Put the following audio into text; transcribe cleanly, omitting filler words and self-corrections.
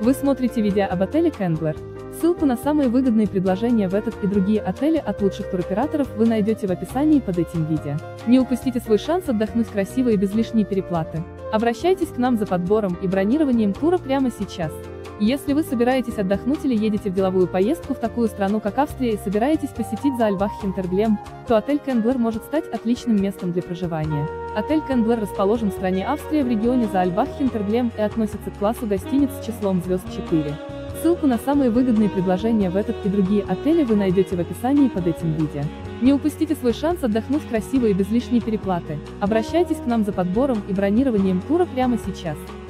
Вы смотрите видео об отеле Кендлер. Ссылку на самые выгодные предложения в этот и другие отели от лучших туроператоров вы найдете в описании под этим видео. Не упустите свой шанс отдохнуть красиво и без лишней переплаты. Обращайтесь к нам за подбором и бронированием тура прямо сейчас. Если вы собираетесь отдохнуть или едете в деловую поездку в такую страну, как Австрия, и собираетесь посетить Заальбах Хинтергем, то отель Кендлер может стать отличным местом для проживания. Отель Кендлер расположен в стране Австрия в регионе Заальбах Хинтергем и относится к классу гостиниц с числом звезд 4. Ссылку на самые выгодные предложения в этот и другие отели вы найдете в описании под этим видео. Не упустите свой шанс отдохнуть красиво и без лишней переплаты. Обращайтесь к нам за подбором и бронированием тура прямо сейчас.